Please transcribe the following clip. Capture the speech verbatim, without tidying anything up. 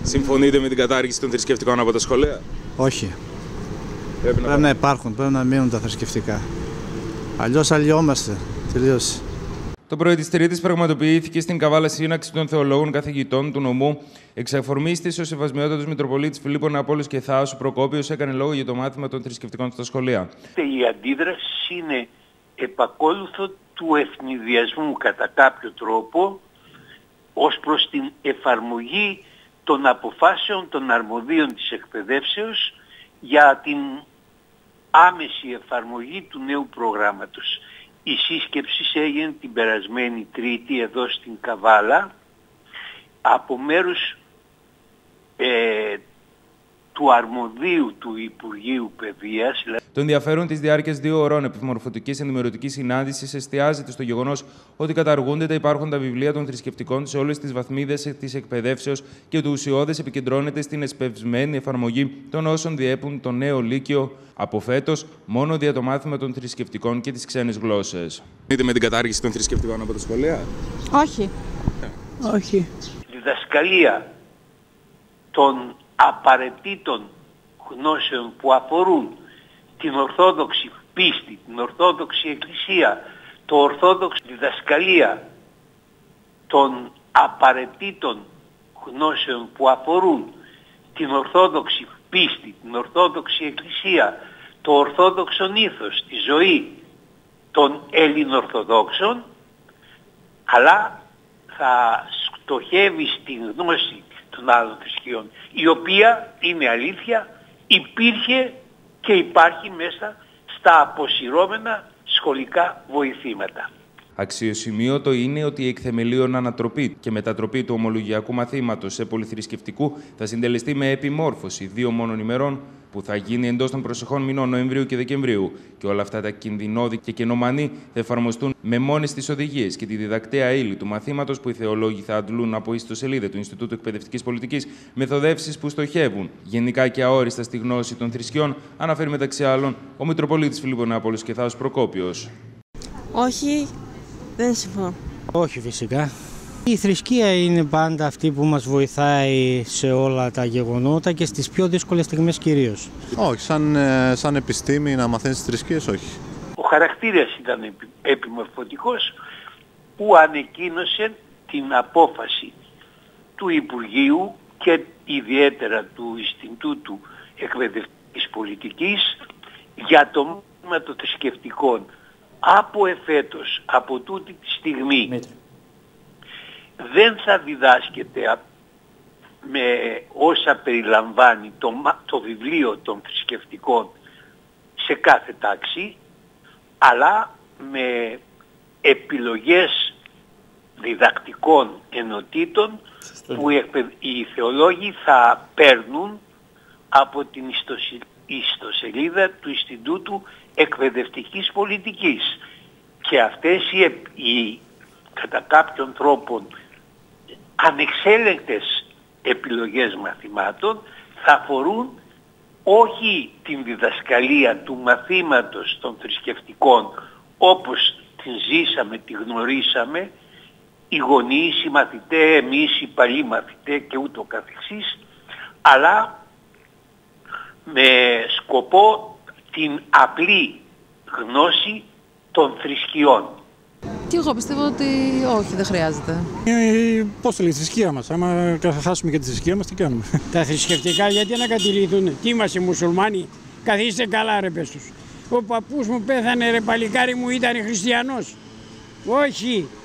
Συμφωνείτε με την κατάργηση των θρησκευτικών από τα σχολεία? Όχι. Πρέπει, πρέπει να... να υπάρχουν, πρέπει να μείνουν τα θρησκευτικά. Αλλιώς αλλοιόμαστε. Τελείωσε. Το πρωί της Τρίτης πραγματοποιήθηκε στην Καβάλα σύναξη των θεολόγων καθηγητών του νομού. Εξ αφορμής της, ο Σεβασμιότατος Μητροπολίτης Φιλίππο Νεαπόλεως και Θάος, ο Προκόπιος, έκανε λόγο για το μάθημα των θρησκευτικών στα σχολεία. Η αντίδραση είναι επακόλουθο του ευνηδιασμού κατά κάποιο τρόπο ως προς την εφαρμογή των αποφάσεων των αρμοδίων της εκπαιδεύσεως για την άμεση εφαρμογή του νέου προγράμματος. Η σύσκεψη έγινε την περασμένη Τρίτη εδώ στην Καβάλα από μέρους ε, του αρμοδίου του Υπουργείου Παιδείας. Το ενδιαφέρον της διάρκειας δύο ωρών επιμορφωτικής ενημερωτικής συνάντησης εστιάζεται στο γεγονός ότι καταργούνται τα υπάρχοντα βιβλία των θρησκευτικών σε όλες τις βαθμίδες της εκπαιδεύσεως και το ουσιώδες επικεντρώνεται στην εσπευσμένη εφαρμογή των όσων διέπουν το νέο Λύκειο από φέτος μόνο δια το μάθημα των θρησκευτικών και τις ξένες γλώσσες. Είτε με την κατάργηση των θρησκευτικών από τα σχολεία? Όχι. Yeah. Όχι. Η διδασκαλία των απαραίτητων γνώσεων που αφορούν την ορθόδοξη πίστη, την ορθόδοξη εκκλησία, το ορθόδοξη διδασκαλία των απαραίτητων γνώσεων που αφορούν την ορθόδοξη πίστη, την ορθόδοξη εκκλησία, το ορθόδοξο ήθος, τη ζωή των Ελληνορθοδόξων, αλλά θα στοχεύει στην γνώση των άλλων θρησκειών, η οποία, είναι αλήθεια, υπήρχε και υπάρχει μέσα στα αποσυρώμενα σχολικά βοηθήματα. Αξιοσημείωτο είναι ότι η εκθεμελίων ανατροπή και μετατροπή του ομολογιακού μαθήματος σε πολυθρησκευτικού θα συντελεστεί με επιμόρφωση δύο μόνων ημερών που θα γίνει εντός των προσεχών μηνών Νοεμβρίου και Δεκεμβρίου. Και όλα αυτά τα κινδυνώδη και κενομανή θα εφαρμοστούν με μόνες τις οδηγίες και τη διδακτέα ύλη του μαθήματος που οι θεολόγοι θα αντλούν από ιστοσελίδα του Ινστιτούτου Εκπαιδευτικής Πολιτικής μεθοδεύσεις που στοχεύουν γενικά και αόριστα στη γνώση των θρησκειών, αναφέρει μεταξύ άλλων ο Μητροπολίτης Φιλίππο Νεαπόλεως και Θάος Προκόπιος. Όχι, δεν συμφωνώ. Όχι φυσικά. Η θρησκεία είναι πάντα αυτή που μας βοηθάει σε όλα τα γεγονότα και στις πιο δύσκολες στιγμές κυρίως. Όχι, σαν, σαν επιστήμη να μαθαίνεις τις θρησκείες, όχι. Ο χαρακτήρας ήταν επι, επιμορφωτικός που ανεκκίνωσε την απόφαση του Υπουργείου και ιδιαίτερα του Ινστιτούτου Εκπαιδευτικής Πολιτικής για το μάθημα των θρησκευτικών. Από εφέτος, από τούτη τη στιγμή, Μέτρη. δεν θα διδάσκεται με όσα περιλαμβάνει το, το βιβλίο των θρησκευτικών σε κάθε τάξη, αλλά με επιλογές διδακτικών ενωτήτων που οι θεολόγοι θα παίρνουν από την ιστοσελίδα του Ινστιτούτου Εκπαιδευτικής Πολιτικής. Και αυτές οι, οι κατά κάποιον τρόπο ανεξέλεγκτες επιλογές μαθημάτων θα αφορούν όχι την διδασκαλία του μαθήματος των θρησκευτικών όπως την ζήσαμε, τη γνωρίσαμε, οι γονείς, οι μαθητές, εμείς οι παλιοί μαθητές και ούτω καθεξής, αλλά με σκοπό την απλή γνώση των θρησκειών. Και εγώ πιστεύω ότι όχι, δεν χρειάζεται. Ε, πώς το λέει η θρησκεία μας, άμα χάσουμε και τη θρησκεία μας, τι κάνουμε. Τα θρησκευτικά γιατί να κατηληθούν, τι είμαστε μουσουλμάνοι, καθίστε καλά ρε πες τους. Ο παππούς μου πέθανε ρε παλικάρι μου, ήταν χριστιανός. Όχι.